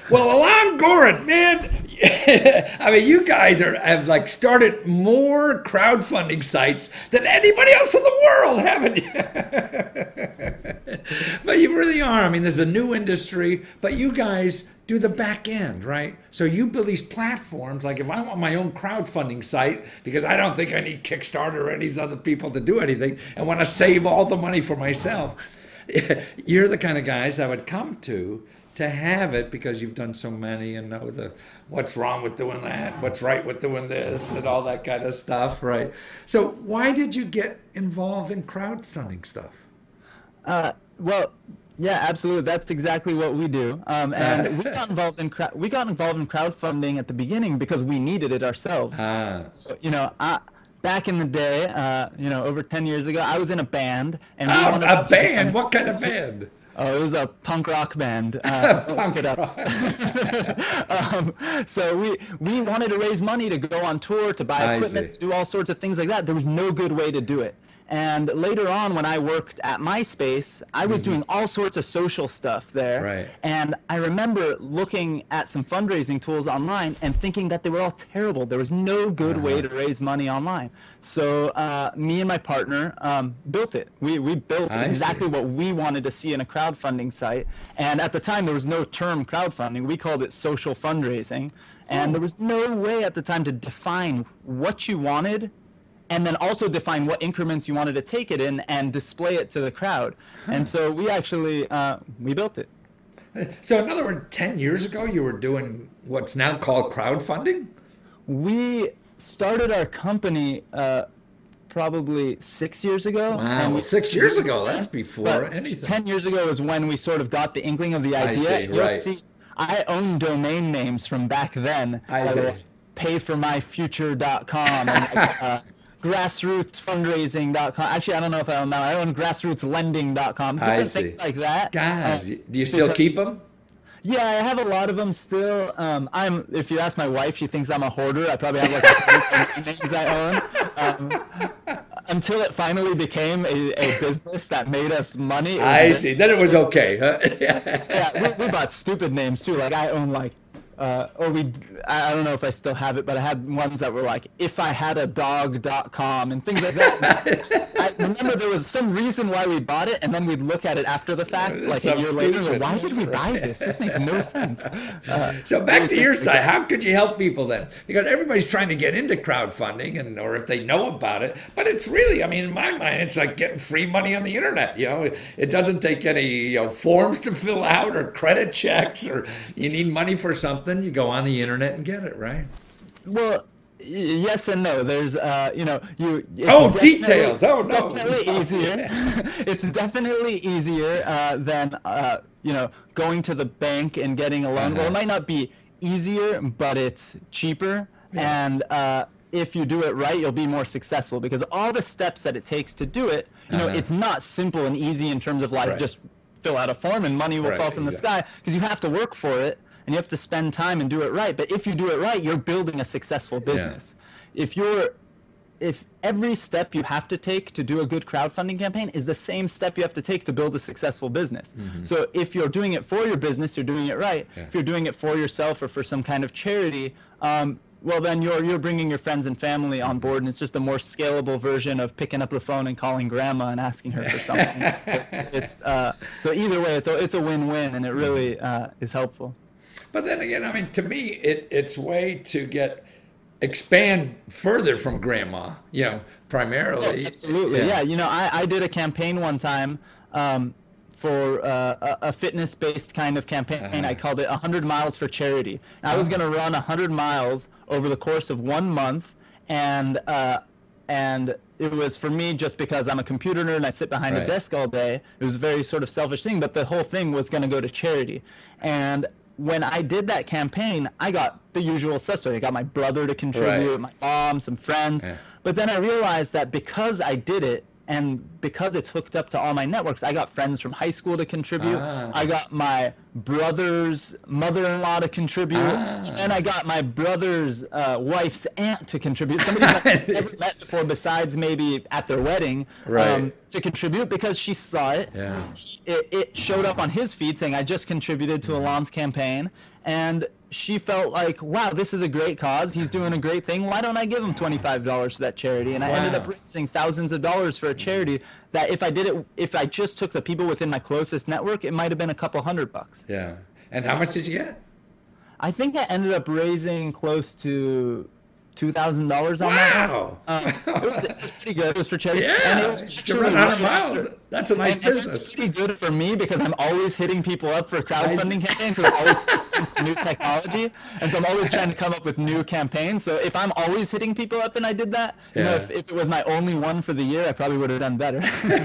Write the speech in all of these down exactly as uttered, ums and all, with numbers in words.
Well, Alon Gorin, man, I mean, you guys are have like started more crowdfunding sites than anybody else in the world, haven't you? But you really are. I mean, there's a new industry, but you guys do the back end, right? So you build these platforms. Like if I want my own crowdfunding site, because I don't think I need Kickstarter or any of these other people to do anything, and want to save all the money for myself, you're the kind of guys I would come to to have it because you've done so many and know the what's wrong with doing that, what's right with doing this, and all that kind of stuff, right? So why did you get involved in crowdfunding stuff? Uh, well, yeah, absolutely. That's exactly what we do. Um, and we got involved in crowd, we got involved in crowdfunding at the beginning because we needed it ourselves. Ah. So, you know, I, back in the day, uh, you know, over ten years ago, I was in a band. And we Oh, wanted a to- band? What kind of band? Oh, it was a punk rock band. Uh, Punk look it up. um, so we we wanted to raise money to go on tour, to buy I equipment, see. to do all sorts of things like that. There was no good way to do it. And later on, when I worked at MySpace, I was doing all sorts of social stuff there. Right. And I remember looking at some fundraising tools online and thinking that they were all terrible. There was no good way to raise money online. So uh, me and my partner um, built it. We, we built I exactly see. what we wanted to see in a crowdfunding site. And at the time, there was no term crowdfunding. We called it social fundraising. And there was no way at the time to define what you wanted and then also define what increments you wanted to take it in and display it to the crowd. And so we actually, uh, we built it. So in other words, ten years ago, you were doing what's now called crowdfunding? We started our company uh, probably six years ago. Wow, and we, well, six years ago, that's before but anything. ten years ago is when we sort of got the inkling of the I idea. see, You'll right. see, I own domain names from back then. I uh, see. like pay for my future dot com and like, uh, grassroots fundraising dot com. Actually, I don't know if I own that. I own grassroots lending dot com. I Different see. things like that. Guys, Uh, do you still because- keep them? Yeah, I have a lot of them still. Um, I'm. If you ask my wife, she thinks I'm a hoarder. I probably have like a hundred names I own. Um, until it finally became a, a business that made us money. It was I very- see. Then it was okay. Huh? Yeah, we, we bought stupid names too. Like I own like, uh, or we. I I don't know if I still have it, but I had ones that were like, if I had a dog dot com and things like that. I remember there was some reason why we bought it, and then we'd look at it after the fact, like Some a year later. stupid- Like, why did we buy this? This makes no sense. Uh, So back to your side, how could you help people then? Because everybody's trying to get into crowdfunding, and or if they know about it, but it's really, I mean, in my mind, it's like getting free money on the internet. You know, it doesn't take any you know forms to fill out or credit checks, or you need money for something, you go on the internet and get it, right? Well, y- yes and no. There's, uh, you know, you. It's Oh, definitely- details. Oh, it's no. Definitely easier. It's definitely easier uh, than, uh, you know, going to the bank and getting a loan. Well, Uh-huh. it might not be easier, but it's cheaper. Yeah. And uh, if you do it right, you'll be more successful because all the steps that it takes to do it, you know, Uh-huh. it's not simple and easy in terms of like Right. just fill out a form and money will Right, fall from the exactly. sky because you have to work for it. And you have to spend time and do it right. But if you do it right, you're building a successful business. If you're, if every step you have to take to do a good crowdfunding campaign is the same step you have to take to build a successful business. So if you're doing it for your business, you're doing it right. Yeah. If you're doing it for yourself or for some kind of charity, um, well then you're you're bringing your friends and family on board, and it's just a more scalable version of picking up the phone and calling grandma and asking her for something. it's, it's uh, so either way, it's a it's a win-win, and it really uh, is helpful. But then again, I mean, to me, it, it's way to get expand further from grandma, you know, primarily. Absolutely, yeah. You know, I, I did a campaign one time um, for uh, a, a fitness-based kind of campaign. Uh-huh. I called it one hundred miles for charity. I was going to run one hundred miles over the course of one month, and uh, and it was for me just because I'm a computer nerd and I sit behind Right. a desk all day. It was a very sort of selfish thing, but the whole thing was going to go to charity. And when I did that campaign, I got the usual suspect. I got my brother to contribute, Right. my mom, some friends. Yeah. But then I realized that because I did it, And because it's hooked up to all my networks, I got friends from high school to contribute. Ah. I got my brother's mother-in-law to contribute. Ah. And I got my brother's uh, wife's aunt to contribute. Somebody that I've never met before besides maybe at their wedding, Right. um, to contribute because she saw it. Yeah. it. It showed up on his feed saying, I just contributed to Alon's campaign. And she felt like, wow, this is a great cause. He's doing a great thing. Why don't I give him twenty-five dollars to that charity? And I ended up Wow. raising thousands of dollars for a charity that if I did it, if I just took the people within my closest network, it might have been a couple hundred bucks. Yeah. And how much did you get? I think I ended up raising close to two thousand dollars on that one. Wow. Um, it, was, it was pretty good. It was for charity. Yeah. And it was You actually run out of right miles. after- That's a nice and, and business. it's pretty good for me because I'm always hitting people up for crowdfunding campaigns. So I'm always testing some new technology, and so I'm always trying to come up with new campaigns. So if I'm always hitting people up and I did that, you know, Yeah. if, if it was my only one for the year, I probably would have done better.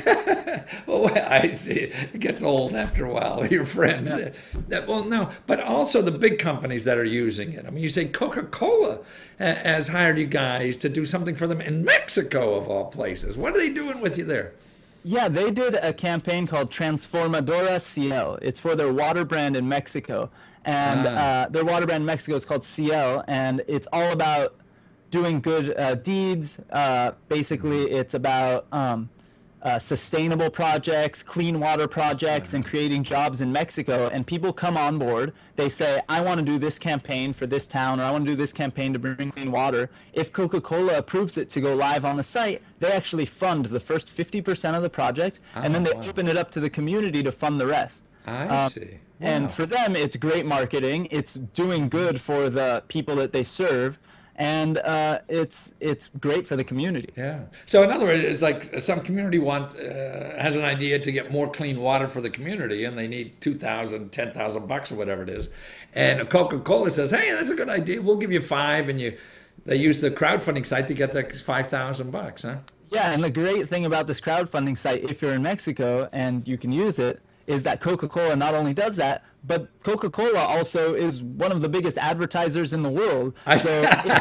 Well, I see. It gets old after a while. Your friends. Yeah. That, well, no, but also the big companies that are using it. I mean, you say Coca-Cola ha- has hired you guys to do something for them in Mexico, of all places. What are they doing with you there? Yeah, they did a campaign called Transformadora Ciel. It's for their water brand in Mexico. And Ah. uh, their water brand in Mexico is called Ciel, and it's all about doing good uh, deeds. Uh, basically, it's about um, uh, sustainable projects, clean water projects, and creating jobs in Mexico. And people come on board. They say, I want to do this campaign for this town, or I want to do this campaign to bring clean water. If Coca-Cola approves it to go live on the site, they actually fund the first fifty percent of the project, and then Oh, they wow. open it up to the community to fund the rest. I Um, see. And Wow. for them, it's great marketing. It's doing good for the people that they serve, and uh, it's it's great for the community. Yeah. So in other words, it's like some community want uh, has an idea to get more clean water for the community, and they need two thousand, ten thousand bucks or whatever it is, and Coca-Cola says, "Hey, that's a good idea. We'll give you five," and you they use the crowdfunding site to get that five thousand bucks, huh? Yeah, and the great thing about this crowdfunding site, if you're in Mexico and you can use it, is that Coca-Cola not only does that, but Coca-Cola also is one of the biggest advertisers in the world. So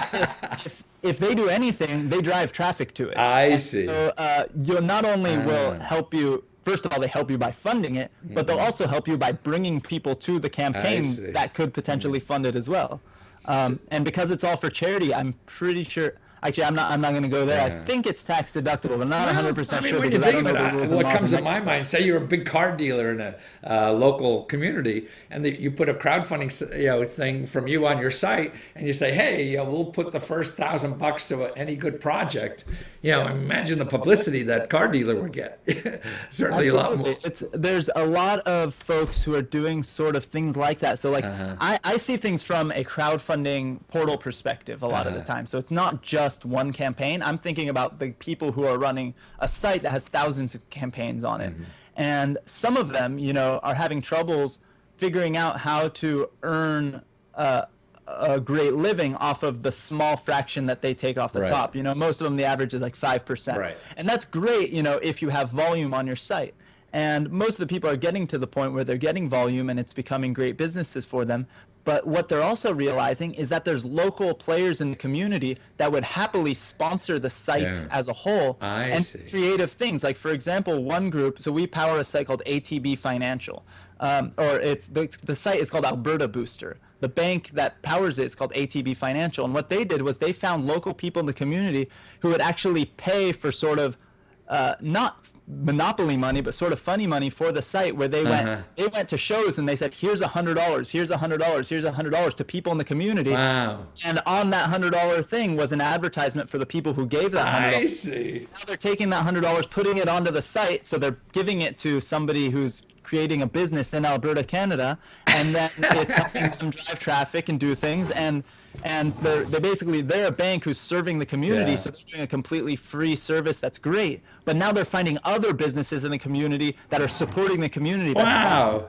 if, if, if they do anything, they drive traffic to it. I And see. So uh, you not only will Ah. help you, first of all, they help you by funding it, but they'll also help you by bringing people to the I see. campaign that could potentially fund it as well. Um, and because it's all for charity, I'm pretty sure. Actually, I'm not. I'm not going to go there. Yeah. I think it's tax deductible, but I'm not one hundred percent I mean, sure when you because I think don't know about the it, rules and what laws comes in to my Mexico. mind, say you're a big car dealer in a uh, local community, and that you put a crowdfunding s- you know thing from you on your site, and you say, "Hey, uh, we'll put the first thousand bucks to a, any good project." You know, imagine the publicity that car dealer would get. Certainly a lot more. Absolutely. It's there's a lot of folks who are doing sort of things like that. So like Uh-huh. I, I see things from a crowdfunding portal perspective a lot of the Uh-huh. time. So it's not just one campaign. I'm thinking about the people who are running a site that has thousands of campaigns on it. Mm-hmm. And some of them, you know, are having troubles figuring out how to earn uh, a great living off of the small fraction that they take off the Right. top. You know, most of them, the average is like five percent. Right. And that's great, you know, if you have volume on your site. And most of the people are getting to the point where they're getting volume and it's becoming great businesses for them. But what they're also realizing is that there's local players in the community that would happily sponsor the sites Yeah. as a whole I and see. creative things. Like, for example, one group, so we power a site called A T B Financial, um, or it's the, the site is called Alberta Booster. The bank that powers it is called A T B Financial. And what they did was they found local people in the community who would actually pay for sort of uh, not monopoly money, but sort of funny money for the site, where they Uh-huh. went they went to shows and they said, here's a hundred dollars, here's a hundred dollars, here's a hundred dollars to people in the community. Wow. And on that hundred dollar thing was an advertisement for the people who gave that hundred I dollars. see. Now they're taking that hundred dollars, putting it onto the site, so they're giving it to somebody who's creating a business in Alberta, Canada, and then it's helping them drive traffic and do things. And and they're they basically they're a bank who's serving the community, Yeah. so they're doing a completely free service that's great. But now they're finding other businesses in the community that are supporting the community. That's Wow.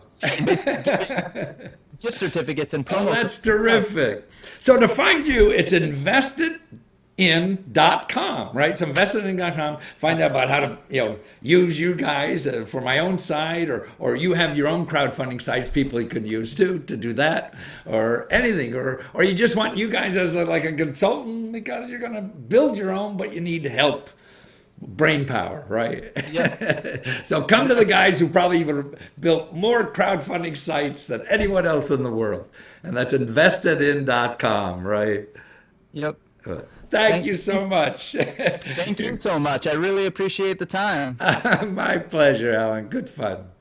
giving gift certificates and promo. Oh, that's codes. terrific. So to find you, it's invested in dot com, right? So invested in dot com. Find out about how to, you know, use you guys uh, for my own site, or or you have your own crowdfunding sites people you could use too to do that, or anything, or or you just want you guys as a, like a consultant because you're going to build your own, but you need help brain power, right? Yep. So come to the guys who probably even built more crowdfunding sites than anyone else in the world. And that's invested in dot com, right? Yep. Thank Thank you you. so much. Thank you so much. I really appreciate the time. My pleasure, Alan. Good fun.